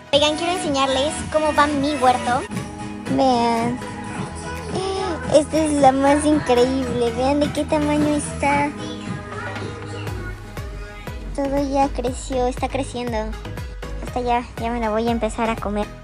Oigan, quiero enseñarles cómo va mi huerto. Vean. Esta es la más increíble. Vean de qué tamaño está. Todo ya creció, está creciendo. Hasta ya me la voy a empezar a comer.